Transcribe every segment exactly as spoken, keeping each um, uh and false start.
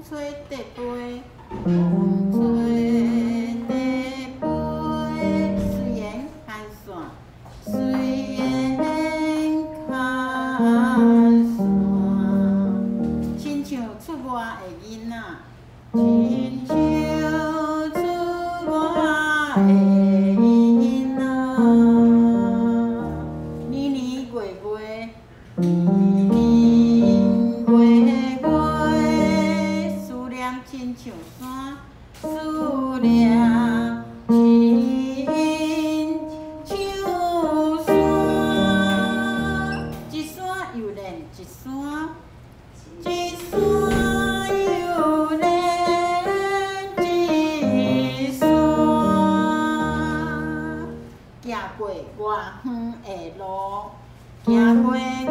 吹地杯，风吹地杯，虽然看线，虽然看线，亲像出外的囡仔，亲像出外的囡仔，年年月月，年年月月，思念亲像山，思念亲像山，一山又连一山，一山又连一山，行过偌远的路，行过偌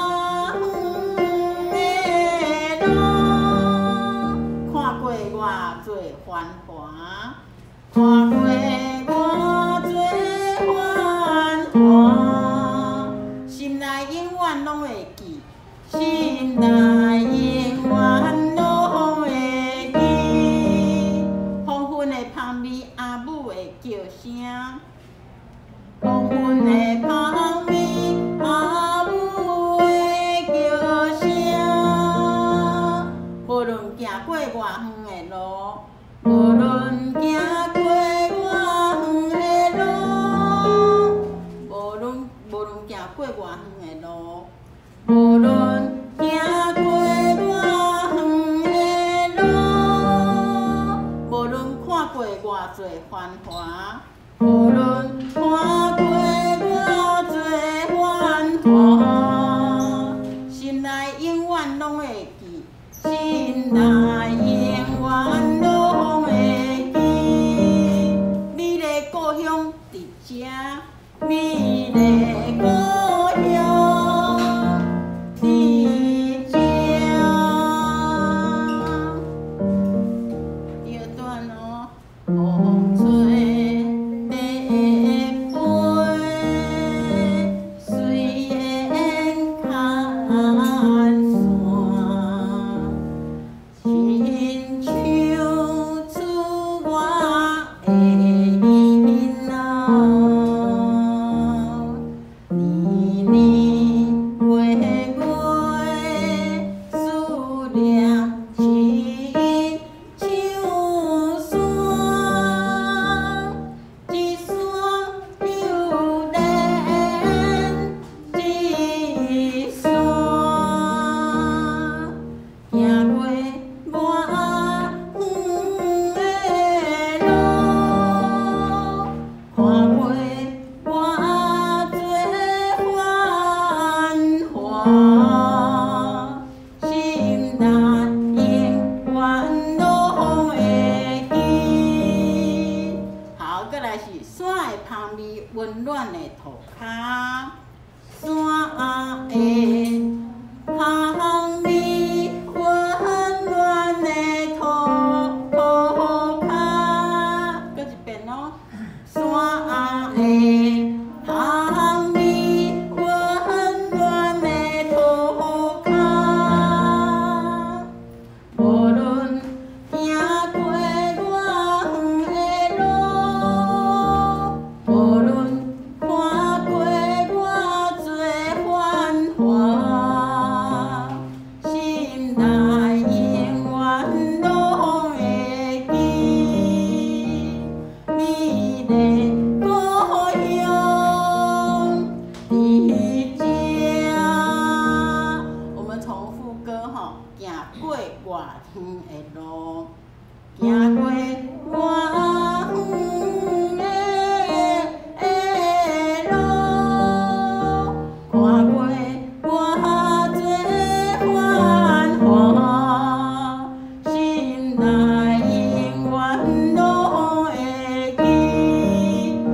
远的路，看过偌多繁华，看过偌多繁华，心内永远拢会记，心内永远拢会记。黄昏的香味，阿母的叫声，黄昏的香味，阿母的叫声。无论行过偌远的路，无论行过偌远的路，无论无论行过偌远的路，无论行过偌远的路，无论看过偌多繁华，无论看过偌多繁华，心内永远拢会记，心内。